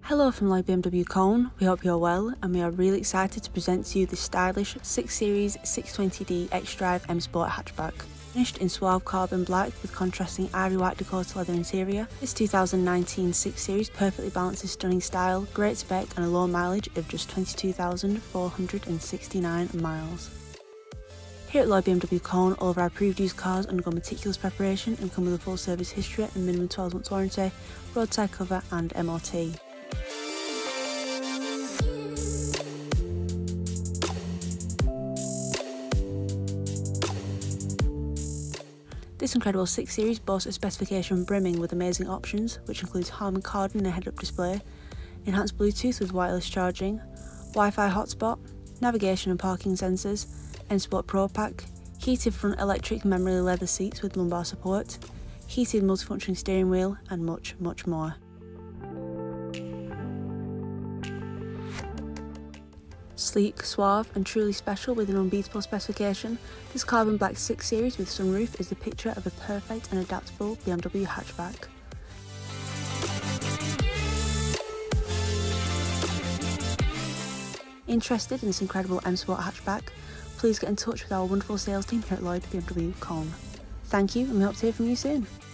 Hello from Lloyd BMW Colne, we hope you're well and we are really excited to present to you the stylish 6 Series 620d xDrive M Sport Hatchback. Finished in suave carbon black with contrasting Ivory White Dakota Leather interior, this 2019 6 Series perfectly balances stunning style, great spec and a low mileage of just 22,469 miles. Here at Lloyd BMW Colne, all of our approved used cars undergo meticulous preparation and come with a full service history and minimum 12 months warranty, roadside cover and MOT. This incredible 6 Series boasts a specification brimming with amazing options, which includes Harman Kardon and a head-up display, enhanced Bluetooth with wireless charging, Wi-Fi hotspot, navigation and parking sensors, M Sport Pro Pack, heated front electric memory leather seats with lumbar support, heated multifunctioning steering wheel, and much, much more. Sleek, suave and truly special with an unbeatable specification, this carbon black 6 Series with sunroof is the picture of a perfect and adaptable BMW hatchback. Interested in this incredible M Sport hatchback? Please get in touch with our wonderful sales team here at Lloyd BMW Colne. Thank you and we hope to hear from you soon.